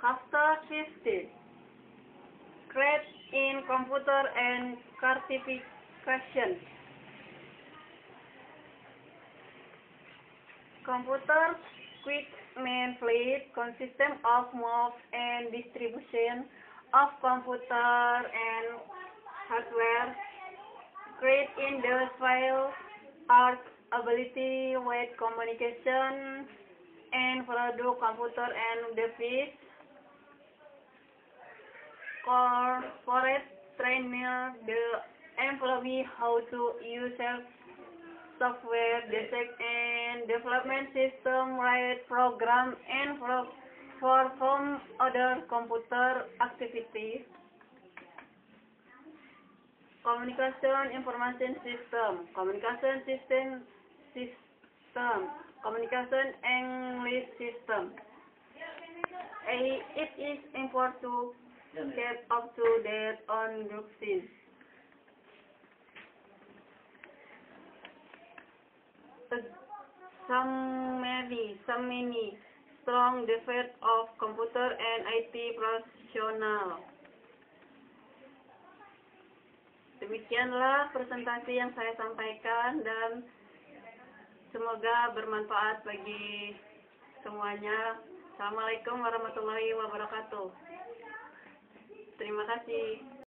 After 50, great in computer and certification. Computer equipment fleet consists of move and distribution of computer and hardware. Great in the field are ability with communication and product computer and device. Corporate trainer the employee how to use software, design and development system, write program and perform other computer activities. Communication information system, communication system, communication English system. It is important to get up to date on vaccines. Some many strong defect of computer and IT profesional. Demikianlah presentasi yang saya sampaikan dan semoga bermanfaat bagi semuanya. Assalamualaikum warahmatullahi wabarakatuh. Terima kasih.